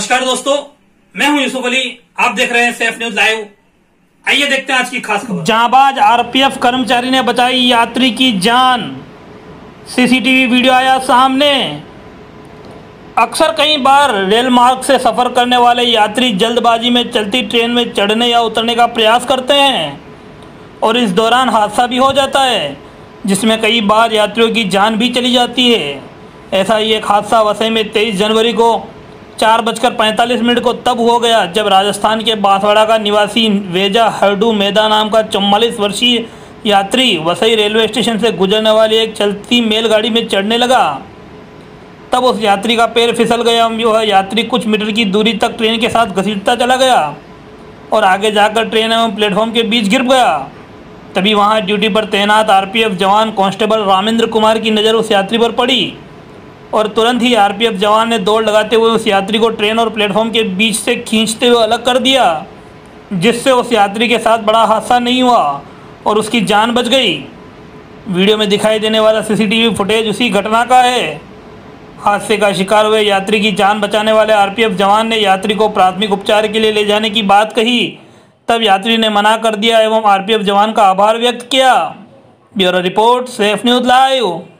नमस्कार दोस्तों, मैं हूं यूसुफ अली। आप देख रहे हैं सेफ न्यूज लाइव। आइए देखते हैं आज की खास खबर। जांबाज आरपीएफ कर्मचारी ने बचाई यात्री की जान। सीसीटीवी वीडियो आया सामने। अक्सर कई बार रेल मार्ग से सफर करने वाले यात्री जल्दबाजी में चलती ट्रेन में चढ़ने या उतरने का प्रयास करते हैं और इस दौरान हादसा भी हो जाता है, जिसमें कई बार यात्रियों की जान भी चली जाती है। ऐसा ही एक हादसा वसई में 23 जनवरी को 4:45 को तब हो गया जब राजस्थान के बांसवाड़ा का निवासी वेजा हरडू मेदा नाम का 44 वर्षीय यात्री वसई रेलवे स्टेशन से गुजरने वाली एक चलती मेलगाड़ी में चढ़ने लगा। तब उस यात्री का पैर फिसल गया। वह यात्री कुछ मीटर की दूरी तक ट्रेन के साथ घसीटता चला गया और आगे जाकर ट्रेन एवं प्लेटफॉर्म के बीच गिर गया। तभी वहां ड्यूटी पर तैनात आरपीएफ जवान कांस्टेबल रामेंद्र कुमार की नज़र उस यात्री पर पड़ी और तुरंत ही आरपीएफ जवान ने दौड़ लगाते हुए उस यात्री को ट्रेन और प्लेटफॉर्म के बीच से खींचते हुए अलग कर दिया, जिससे उस यात्री के साथ बड़ा हादसा नहीं हुआ और उसकी जान बच गई। वीडियो में दिखाई देने वाला सीसीटीवी फुटेज उसी घटना का है। हादसे का शिकार हुए यात्री की जान बचाने वाले आरपीएफ जवान ने यात्री को प्राथमिक उपचार के लिए ले जाने की बात कही, तब यात्री ने मना कर दिया एवं आरपीएफ जवान का आभार व्यक्त किया। Bureau report, safe news live.